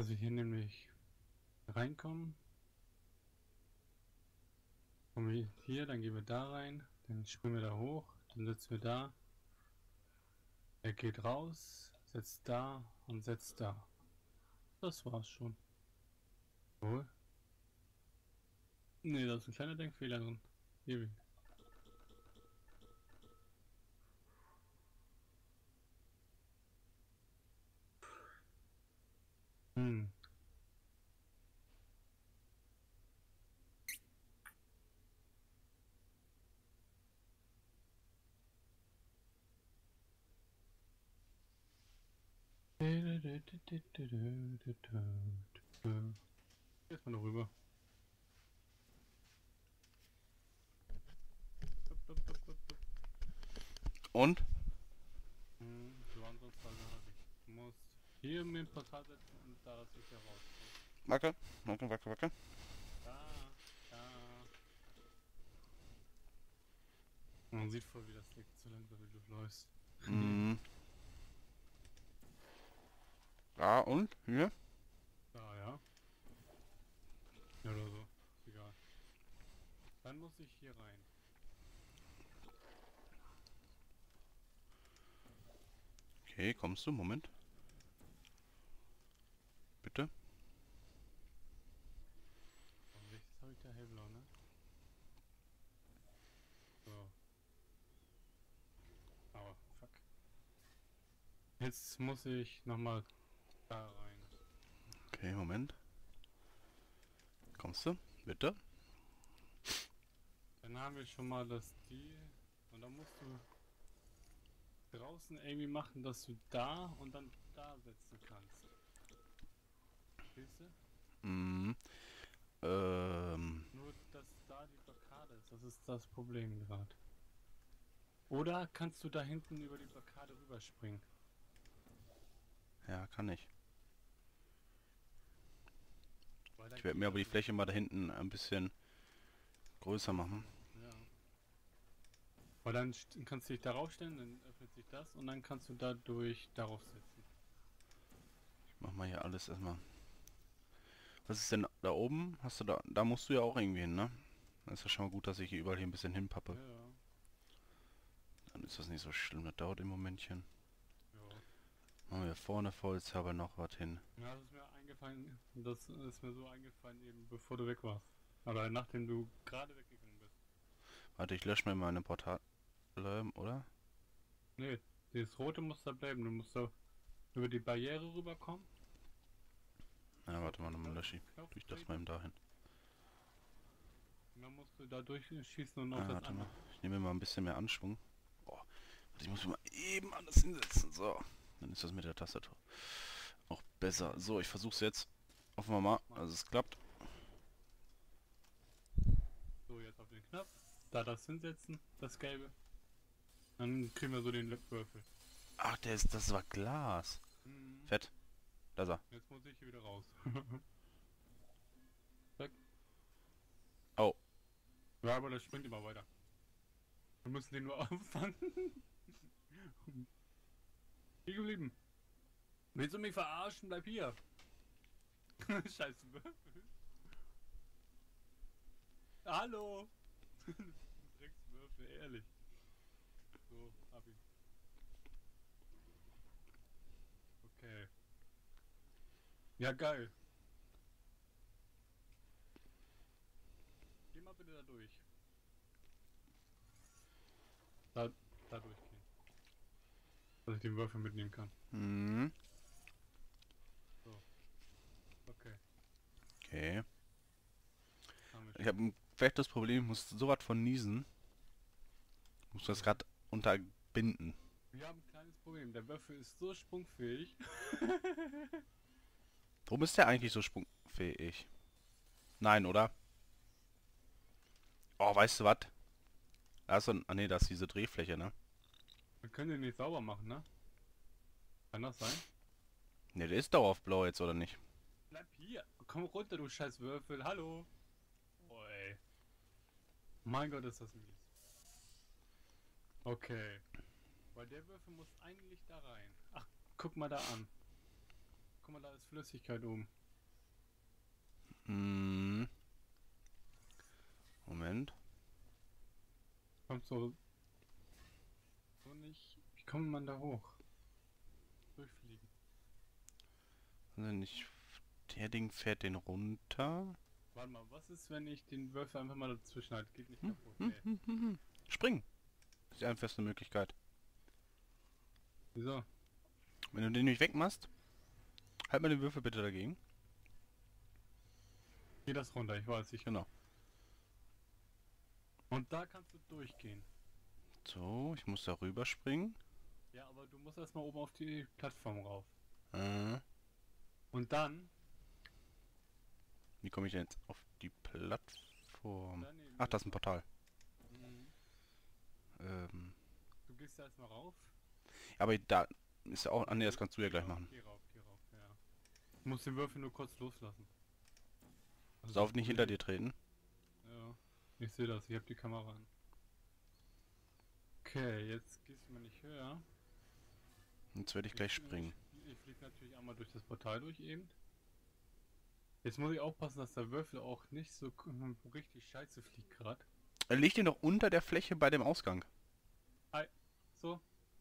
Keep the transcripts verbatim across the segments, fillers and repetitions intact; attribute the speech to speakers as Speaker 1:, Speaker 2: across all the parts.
Speaker 1: Dass wir hier nämlich reinkommen. Kommen wir hier, dann gehen wir da rein, dann springen wir da hoch, dann sitzen wir da. Er geht raus, setzt da und setzt da. Das war's schon. Wohl? Ne, da ist ein kleiner Denkfehler drin. Hier. Hm. Jetzt mal noch rüber.
Speaker 2: Und?
Speaker 1: Hm, so Ansatzweise habe ich. Du musst hier mit dem Portal setzen und da das sicher rauskommt.
Speaker 2: Wacke, wacke, wacke, wacke.
Speaker 1: Da, da. Man sieht voll, wie das liegt, so langsam wie du läufst.
Speaker 2: Mhm. Ja, und? Hier?
Speaker 1: Da, ja. Ja, oder so. Ist egal. Dann muss ich hier rein.
Speaker 2: Okay, kommst du? Moment. Bitte?
Speaker 1: Und rechts habe ich da hellblau, ne? So. Aber, fuck. Jetzt muss ich nochmal da rein.
Speaker 2: Okay, Moment. Kommst du? Bitte?
Speaker 1: Dann haben wir schon mal das die. Und dann musst du draußen irgendwie machen, dass du da und dann da setzen kannst. Siehst du?
Speaker 2: Mhm. Ähm.
Speaker 1: Nur, dass da die Blockade ist. Das ist das Problem gerade. Oder kannst du da hinten über die Blockade rüberspringen?
Speaker 2: Ja, kann ich.
Speaker 1: Weil dann
Speaker 2: Ich werde
Speaker 1: geht
Speaker 2: mir aber
Speaker 1: das
Speaker 2: die
Speaker 1: nämlich.
Speaker 2: Fläche mal da hinten ein bisschen größer
Speaker 1: Größer
Speaker 2: machen.
Speaker 1: machen, ja. Weil dann st- kannst du dich darauf stellen, dann öffnet sich das und dann kannst du dadurch darauf setzen.
Speaker 2: Ich mach mal hier alles erstmal. Was ist denn da oben? Hast du da... Da musst du ja auch irgendwie hin, ne? Dann ist ja schon mal gut, dass ich hier überall hier ein bisschen hinpappe.
Speaker 1: Ja,
Speaker 2: Dann ist das nicht so schlimm. Das dauert im Momentchen.
Speaker 1: ja.
Speaker 2: Machen wir vorne voll, jetzt haben wir noch was hin.
Speaker 1: Ja, das ist mir eingefallen, das ist mir so eingefallen eben bevor du weg warst. Oder nachdem du gerade weggegangen bist.
Speaker 2: Warte, ich lösche mal meine Portale, oder?
Speaker 1: Nee, dieses rote muss da bleiben. Du musst da über die Barriere rüberkommen.
Speaker 2: Ja,
Speaker 1: Auf
Speaker 2: warte mal,
Speaker 1: den
Speaker 2: dann
Speaker 1: Knopf,
Speaker 2: lösche ich.
Speaker 1: Knopf
Speaker 2: Tue ich das mal
Speaker 1: treten.
Speaker 2: eben dahin.
Speaker 1: Und dann musst du da durchschießen und auf
Speaker 2: Ah,
Speaker 1: das
Speaker 2: warte mal.
Speaker 1: andere.
Speaker 2: Ich nehme mal ein bisschen mehr Anschwung. Oh, warte, ich muss mich mal eben anders hinsetzen. So, dann ist das mit der Tastatur auch besser. So, ich versuche es jetzt. Hoffen wir mal,
Speaker 1: Mach.
Speaker 2: dass es klappt.
Speaker 1: So, jetzt auf den Knopf. Da das hinsetzen, das gelbe. Dann kriegen wir so den Würfel.
Speaker 2: Ach, der ist, das war Glas.
Speaker 1: Mhm.
Speaker 2: Fett. Da ist er.
Speaker 1: Jetzt muss ich hier wieder raus. Zack.
Speaker 2: Oh,
Speaker 1: Ja, aber das springt immer weiter. Wir müssen den nur auffangen. Hier geblieben. Willst du mich verarschen? Bleib hier. Scheiße Würfel. Hallo. Dreckswürfel, ehrlich. So, hab ihn. Okay. Ja, geil. Geh mal bitte da durch. Da, da durchgehen. Dass ich den Würfel mitnehmen kann.
Speaker 2: hm.
Speaker 1: So, okay.
Speaker 2: Okay.
Speaker 1: Haben wir
Speaker 2: Ich
Speaker 1: schon.
Speaker 2: habe ein fettes Problem. Ich muss so was von niesen. Ich muss das
Speaker 1: Warum?
Speaker 2: gerade unterbinden.
Speaker 1: Wir haben ein kleines Problem. Der Würfel ist so sprungfähig.
Speaker 2: Warum ist der eigentlich so sprungfähig? Nein, oder? Oh, weißt du was? Da ist so ein... Ah, nee, da ist diese Drehfläche, ne?
Speaker 1: Wir können den nicht sauber machen, ne? Kann das sein?
Speaker 2: Ne, der ist dauerhaft blau jetzt, oder nicht?
Speaker 1: Bleib hier. Komm runter, du scheiß Würfel. Hallo. Oh, ey. Mein Gott, ist das mies. Okay. Weil der Würfel muss eigentlich da rein. Ach, guck mal da an. Guck mal, da ist ist Flüssigkeit oben.
Speaker 2: Hm. Moment.
Speaker 1: Kommt so... So nicht... Wie kommt man da hoch? Durchfliegen.
Speaker 2: Also nicht. Der Ding fährt den runter.
Speaker 1: Warte mal, was ist, wenn ich den Würfel einfach mal dazwischen halte? Geht nicht
Speaker 2: Hm,
Speaker 1: kaputt.
Speaker 2: hm,
Speaker 1: Nee.
Speaker 2: hm, hm, hm. Springen. Das ist die einfachste Möglichkeit.
Speaker 1: Wieso?
Speaker 2: Wenn du den nicht wegmachst, halt mal den Würfel bitte dagegen.
Speaker 1: Geh das runter, ich weiß, ich...
Speaker 2: Genau.
Speaker 1: Und da kannst du durchgehen.
Speaker 2: So, ich muss da rüber springen.
Speaker 1: Ja, aber du musst erstmal oben auf die Plattform rauf.
Speaker 2: Äh,
Speaker 1: Und dann...
Speaker 2: wie komme ich denn jetzt auf die Plattform?
Speaker 1: Daneben
Speaker 2: Ach, das ist ein
Speaker 1: ist-
Speaker 2: Portal.
Speaker 1: Mhm.
Speaker 2: Ähm,
Speaker 1: Du gehst da erstmal rauf.
Speaker 2: aber da ist ja auch... Ah ne, das kannst du ja gleich
Speaker 1: Geh rauf,
Speaker 2: machen.
Speaker 1: Geh rauf, geh rauf, ja. Du musst den Würfel nur kurz loslassen. Also
Speaker 2: Sauf
Speaker 1: das
Speaker 2: nicht hinter
Speaker 1: Problem-
Speaker 2: dir treten.
Speaker 1: Ja, ich sehe das, ich habe die Kamera an. Okay, jetzt gehst du mal nicht höher.
Speaker 2: Jetzt werde ich gleich
Speaker 1: Ich,
Speaker 2: springen.
Speaker 1: ich, ich fliege natürlich einmal durch das Portal durch eben. Jetzt muss ich aufpassen, dass der Würfel auch nicht so k- richtig scheiße fliegt gerade.
Speaker 2: Er liegt ihn doch unter der Fläche bei dem Ausgang.
Speaker 1: So,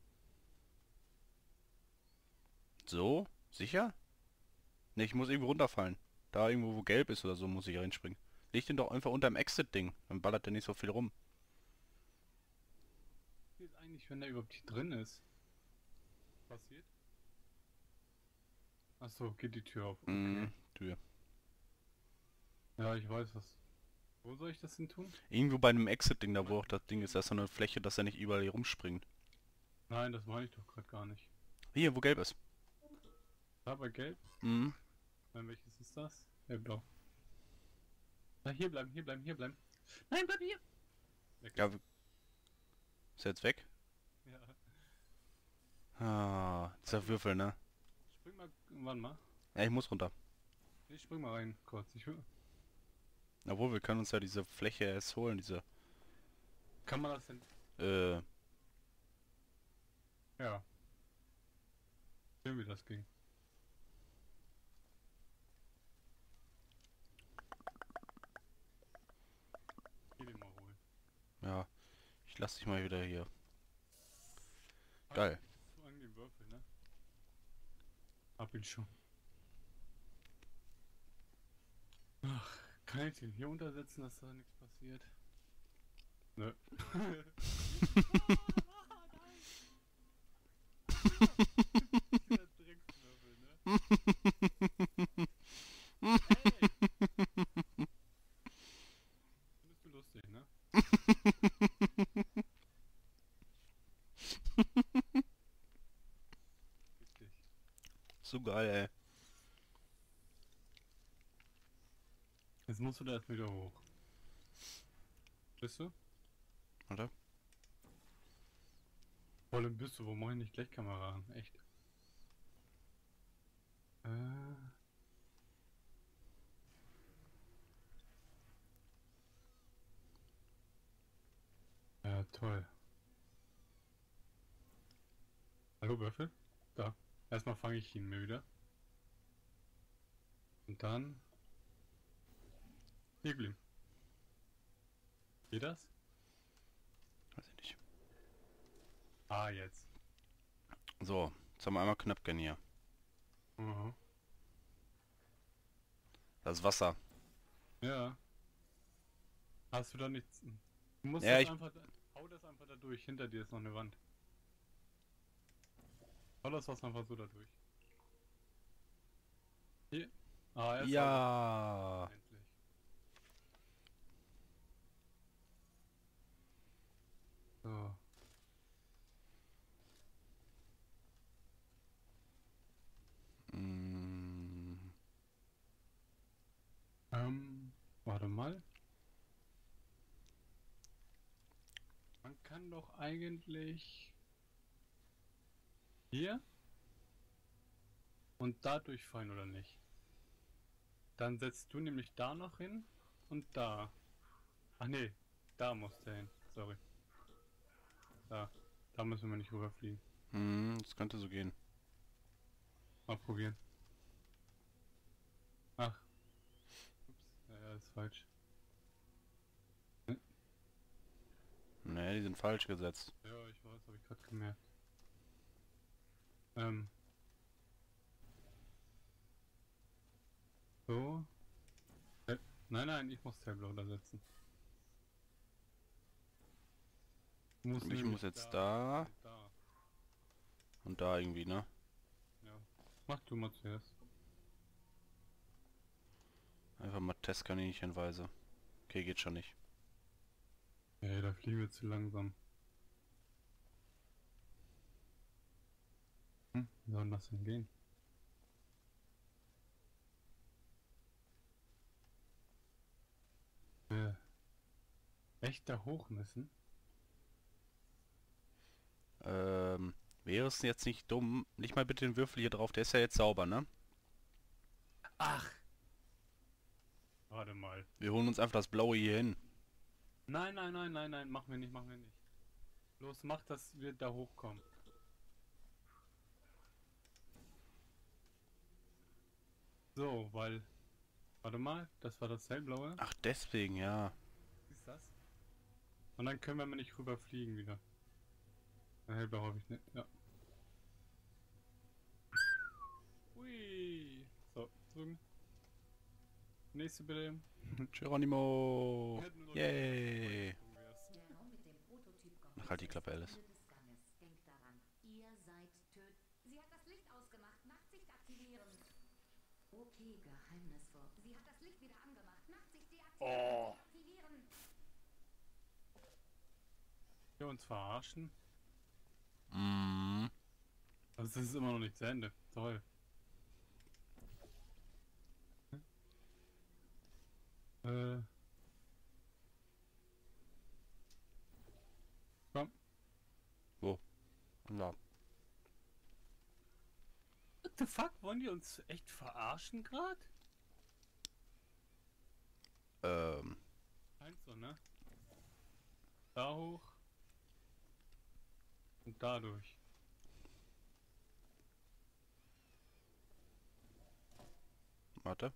Speaker 2: So? Sicher? Ne, ich muss irgendwo runterfallen. Da irgendwo, wo gelb ist oder so, muss ich reinspringen. Leg den doch einfach unter dem Exit-Ding. Dann ballert der nicht so viel rum.
Speaker 1: was ist eigentlich, wenn der überhaupt hier drin ist? Passiert? Achso, geht die Tür auf. Okay.
Speaker 2: Mm, Tür.
Speaker 1: Ja, ich weiß was. Wo soll ich das hin tun?
Speaker 2: Irgendwo bei einem Exit-Ding, da wo auch das Ding ist, da ist so eine Fläche, dass er nicht überall hier rumspringt.
Speaker 1: Nein, das meine ich doch gerade gar nicht.
Speaker 2: Hier, wo gelb ist.
Speaker 1: Da bei Gelb?
Speaker 2: Mhm.
Speaker 1: Nein, welches ist das? Hellblau. Na, hier bleiben, hier bleiben, hier bleiben. Nein, bleib hier! Weg.
Speaker 2: Ja, w- ist er jetzt weg?
Speaker 1: Ja.
Speaker 2: Ah, dieser Würfel, ne?
Speaker 1: Spring mal, warte mal.
Speaker 2: Ja, ich muss runter.
Speaker 1: Ich spring mal rein, kurz. Ich will.
Speaker 2: Obwohl, wir können uns ja diese Fläche erst holen, diese,
Speaker 1: Kann man das denn?
Speaker 2: äh,
Speaker 1: Ja. Sehen, wie das ging. Geh den mal holen.
Speaker 2: ja, ich lass dich mal wieder hier.
Speaker 1: Ah,
Speaker 2: Geil.
Speaker 1: So an den Würfel, ne? Hab ihn schon. Ach, kann ich den hier untersetzen, dass da nichts passiert? Nö. Dieser Dreckswürfel, ne? Ey! Findest du lustig, ne? Richtig.
Speaker 2: So geil, ey.
Speaker 1: Jetzt musst du da erst wieder hoch. Bist du?
Speaker 2: Warte.
Speaker 1: Vor allem bist du, wo mache ich nicht gleich Kamera an? Echt? Äh. Ja, toll. Hallo Würfel? Da. Erstmal fange ich ihn mir wieder. Und dann... Hier blieben. Geht das?
Speaker 2: Weiß ich nicht.
Speaker 1: Ah, jetzt.
Speaker 2: So, jetzt haben wir einmal Knöpfchen hier.
Speaker 1: Aha.
Speaker 2: Das ist Wasser.
Speaker 1: Ja. Hast du da nichts... Du musst
Speaker 2: Ja,
Speaker 1: das
Speaker 2: ich-
Speaker 1: einfach... da- Hau das einfach da durch. Hinter dir ist noch eine Wand. Hau das was einfach so da durch. Hier. Ah, jetzt
Speaker 2: Ja.
Speaker 1: endlich. So.
Speaker 2: Mm,
Speaker 1: Ähm, warte mal. Man kann doch eigentlich hier und da durchfallen, oder nicht? Dann setzt du nämlich da noch hin und da. Ach nee, da muss der hin. Sorry. Da. Da müssen wir nicht rüberfliegen.
Speaker 2: mm, das könnte so gehen.
Speaker 1: Mal probieren. falsch.
Speaker 2: Ne, die sind falsch gesetzt.
Speaker 1: Ja, ich weiß, habe ich gerade gemerkt. Ähm. So. Äh, nein, nein, ich muss Tableau setzen. Muss
Speaker 2: Ich
Speaker 1: nämlich
Speaker 2: muss jetzt da
Speaker 1: und da.
Speaker 2: und da irgendwie, ne?
Speaker 1: Ja. Mach du mal zuerst.
Speaker 2: Einfach mal Testkaninchenweise. Okay, geht schon nicht.
Speaker 1: Ey, da fliegen wir zu langsam. Hm, wie soll denn das denn gehen? Äh, echt da hoch müssen?
Speaker 2: Ähm, wäre es jetzt nicht dumm? Nicht mal bitte den Würfel hier drauf, der ist ja jetzt sauber, ne?
Speaker 1: Ach! Warte mal.
Speaker 2: Wir holen uns einfach das Blaue hier hin.
Speaker 1: Nein, nein, nein, nein, nein, machen wir nicht, machen wir nicht. Los, mach, dass wir da hochkommen. So, weil... Warte mal, das war das hellblaue.
Speaker 2: Ach, deswegen, ja.
Speaker 1: Ist das? Und dann können wir mal nicht rüberfliegen wieder. Na, hellblau habe ich nicht, ja. Hui! So, drüben. Nächste bitte.
Speaker 2: Geronimo!
Speaker 1: Wir hätten nur noch
Speaker 2: Yay!
Speaker 1: gesprungen wär's.
Speaker 3: Der Raum mit dem Prototyp kommt
Speaker 2: Ach, halt die Klappe,
Speaker 3: am
Speaker 2: Alice.
Speaker 3: Ende des Ganges. Denkt daran, ihr seid töt. Sie hat das Licht ausgemacht. Nachtsicht aktivieren. Okay, geheimnisvoll. Sie hat das Licht wieder angemacht. Nachtsicht deaktivieren.
Speaker 1: Oh.
Speaker 3: Deaktivieren.
Speaker 1: Wir uns verarschen?
Speaker 2: Mm.
Speaker 1: Also das ist immer noch nicht zu Ende. Toll. Äh. Komm.
Speaker 2: Wo? Ja.
Speaker 1: What the fuck? Wollen die uns echt verarschen gerade?
Speaker 2: Ähm.
Speaker 1: Eins so, ne? Da hoch. Und dadurch.
Speaker 2: Warte.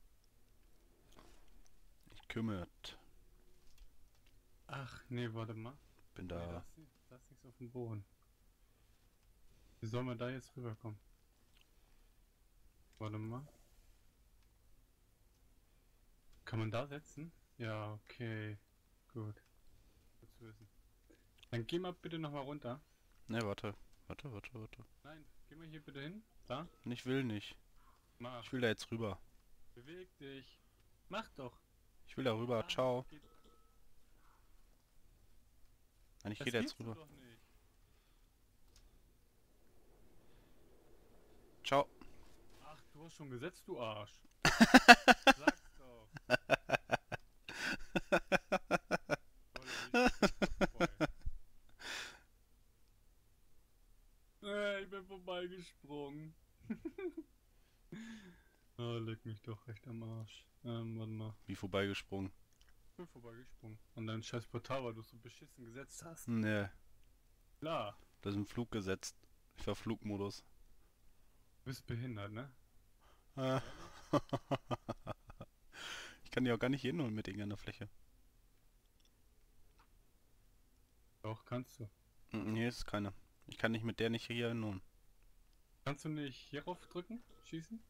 Speaker 2: Ich kümmert.
Speaker 1: Ach, nee, warte mal.
Speaker 2: Bin
Speaker 1: Nee,
Speaker 2: da.
Speaker 1: da ist, nicht- da ist nichts auf dem Boden. Wie soll man da jetzt rüberkommen? Warte mal. Kann man da setzen? Ja, okay. Gut. Gut zu wissen. Dann geh mal bitte nochmal runter.
Speaker 2: Ne, warte. Warte, warte, warte.
Speaker 1: Nein, geh mal hier bitte hin. Da.
Speaker 2: Ich will nicht.
Speaker 1: Mach.
Speaker 2: Ich will da jetzt rüber.
Speaker 1: Beweg dich. Mach doch.
Speaker 2: Ich will da rüber.
Speaker 1: Ah,
Speaker 2: Ciao.
Speaker 1: geht-
Speaker 2: Nein, ich
Speaker 1: Das
Speaker 2: gehe da jetzt
Speaker 1: willst du
Speaker 2: rüber.
Speaker 1: doch nicht.
Speaker 2: Ciao.
Speaker 1: Ach, du hast schon gesetzt, du Arsch. Sag's doch. Äh, ich bin vorbeigesprungen. Oh, leck mich doch recht am Arsch. Ähm, warte mal.
Speaker 2: Wie vorbeigesprungen.
Speaker 1: Ich bin vorbeigesprungen. An dein scheiß Portal, weil du so beschissen gesetzt hast.
Speaker 2: Ne,
Speaker 1: Klar.
Speaker 2: das ist im Flug gesetzt. Ich war Flugmodus.
Speaker 1: Du bist behindert, ne?
Speaker 2: Ah. Ich kann die auch gar nicht hinholen mit irgendeiner Fläche.
Speaker 1: Doch, kannst du.
Speaker 2: Mm, Hier ist keine. Ich kann nicht mit der nicht hier hinholen.
Speaker 1: Kannst du nicht hierauf drücken? Schießen?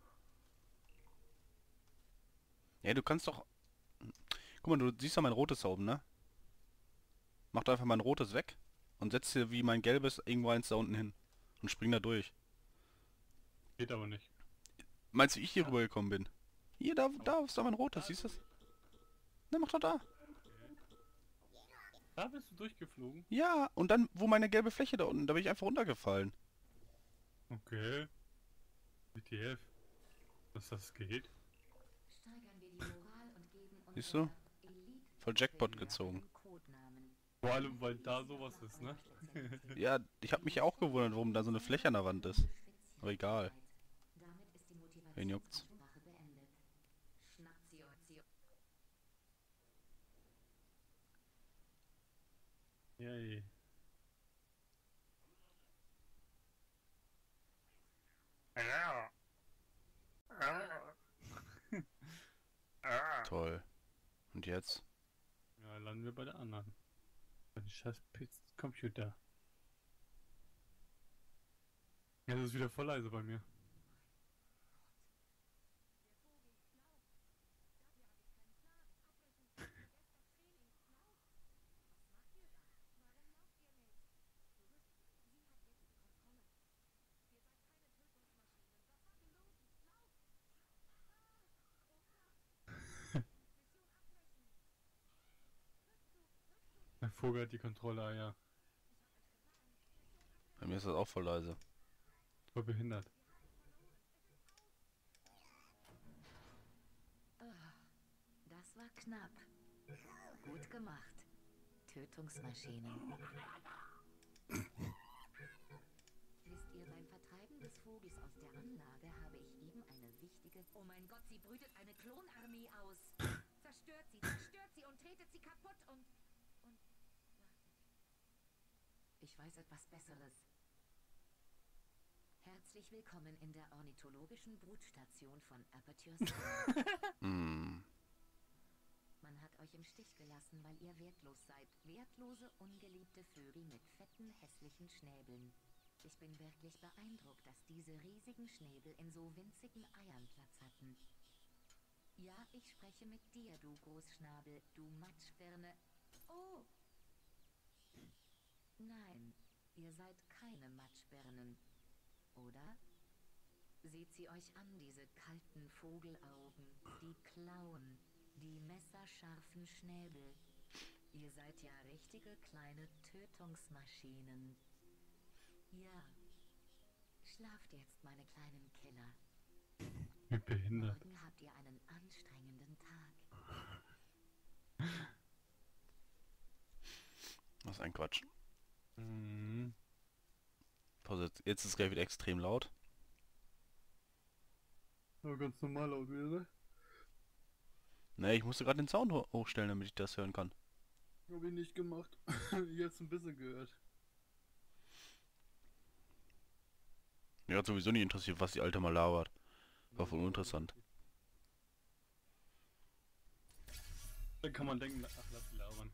Speaker 2: Ja, du kannst doch... Guck mal, du siehst doch mein rotes da oben, ne? Mach doch einfach mein rotes weg und setz hier wie mein gelbes irgendwo eins da unten hin. Und spring da durch.
Speaker 1: Geht aber nicht.
Speaker 2: Meinst du, wie ich hier rübergekommen bin? Hier, da, da ist doch mein rotes, siehst du das? Ne, mach doch da.
Speaker 1: Da bist du durchgeflogen?
Speaker 2: Ja, und dann, wo meine gelbe Fläche da unten, da bin ich einfach runtergefallen.
Speaker 1: Okay. W T F. Dass das geht?
Speaker 3: Steigern wir die Moral und geben
Speaker 2: Siehst du?
Speaker 3: unserer Elite
Speaker 2: Voll Jackpot gezogen.
Speaker 3: einen Codenamen.
Speaker 1: Vor allem, weil da sowas ist, ne?
Speaker 2: Ja, ich habe mich auch gewundert, warum da so eine Fläche an der Wand ist. Aber egal.
Speaker 3: Damit ist die Motivation
Speaker 2: Wen juckt's?
Speaker 3: zur Sprache beendet. Schnapsio.
Speaker 1: Yay.
Speaker 2: Toll. Und jetzt?
Speaker 1: Ja, landen wir bei der anderen. Bei dem scheiß P C Computer. Ja, das ist wieder voll leise bei mir. Mein Vogel hat die Kontrolle, ah ja.
Speaker 2: Bei mir ist das auch voll leise.
Speaker 1: Voll behindert.
Speaker 3: Das war knapp. Gut gemacht. Tötungsmaschinen. Wisst ihr, beim Vertreiben des Vogels aus der Anlage habe ich eben eine wichtige... Oh mein Gott, sie brütet eine Klonarmee aus. Zerstört sie, zerstört sie und tretet sie kaputt und... und... Ich weiß etwas Besseres. Herzlich willkommen in der ornithologischen Brutstation von Aperture Sky.
Speaker 2: Hm.
Speaker 3: Man hat euch im Stich gelassen, weil ihr wertlos seid. Wertlose, ungeliebte Vögel mit fetten, hässlichen Schnäbeln. Ich bin wirklich beeindruckt, dass diese riesigen Schnäbel in so winzigen Eiern Platz hatten. Ja, ich spreche mit dir, du Großschnabel, du Matschbirne. Oh! Nein, ihr seid keine Matschbirnen. Oder? Seht sie euch an, diese kalten Vogelaugen, die Klauen, die messerscharfen Schnäbel. Ihr seid ja richtige kleine Tötungsmaschinen. Ja. Schlaft jetzt, meine kleinen Killer.
Speaker 1: Wie behindert.
Speaker 3: Morgen habt ihr einen anstrengenden Tag.
Speaker 2: Das ist ein Quatsch.
Speaker 1: Mhm.
Speaker 2: Pause, jetzt- jetzt ist es gleich wieder extrem laut.
Speaker 1: Aber ganz normal laut wieder, ne?
Speaker 2: Ne, ich musste gerade den Sound ho hochstellen, damit ich das hören kann.
Speaker 1: Hab ich nicht gemacht. Jetzt ein bisschen gehört.
Speaker 2: Mir hat sowieso nicht interessiert, was die Alte mal labert. War voll uninteressant.
Speaker 1: Dann kann man denken, ach, lass die labern.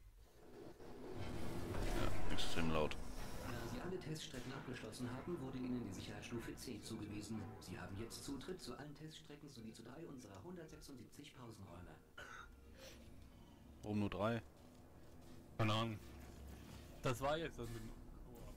Speaker 2: Ja, extrem laut.
Speaker 4: Da Sie alle Teststrecken abgeschlossen haben, wurde Ihnen die Sicherheitsstufe C zugewiesen. Sie haben jetzt Zutritt zu allen Teststrecken sowie zu drei unserer hundertsechsundsiebzig Pausenräume.
Speaker 2: Warum nur drei?
Speaker 1: Keine Ahnung. Das war jetzt das mit dem Koop.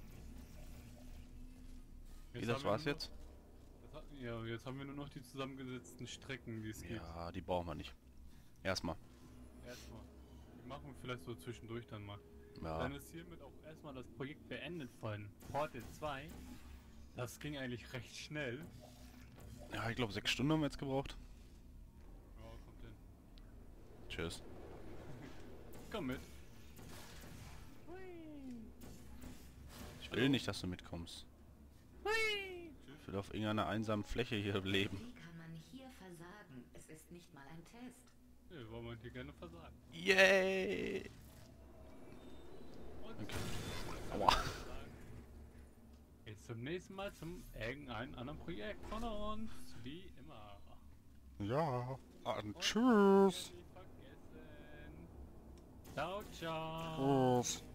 Speaker 2: Wie,
Speaker 1: Jetzt
Speaker 2: das
Speaker 1: haben wir
Speaker 2: war's
Speaker 1: nur noch-
Speaker 2: jetzt?
Speaker 1: Das hat, ja, jetzt haben wir nur noch die zusammengesetzten Strecken, die es gibt.
Speaker 2: Ja, die brauchen wir nicht. Erstmal.
Speaker 1: Erstmal. Die machen wir vielleicht so zwischendurch dann mal.
Speaker 2: Ja.
Speaker 1: Dann ist hiermit auch erstmal das Projekt beendet von Portal zwei. Das ging eigentlich recht schnell.
Speaker 2: Ja, ich glaube sechs Stunden haben wir jetzt gebraucht.
Speaker 1: Ja, kommt hin.
Speaker 2: Tschüss.
Speaker 1: Komm mit.
Speaker 2: Ich will nicht, dass du mitkommst. Ich will auf irgendeiner einsamen Fläche hier leben.
Speaker 3: Wie kann man hier versagen? Es ist nicht mal ein Test.
Speaker 1: Ja, wollen wir hier gerne versagen.
Speaker 2: Yay!
Speaker 1: Und
Speaker 2: Okay. Aua.
Speaker 1: jetzt zum nächsten Mal zum irgendeinem anderen Projekt von uns. Wie immer.
Speaker 2: Ja. Und
Speaker 1: Und
Speaker 2: tschüss.
Speaker 1: nicht vergessen. Ciao, ciao.
Speaker 2: Tschüss.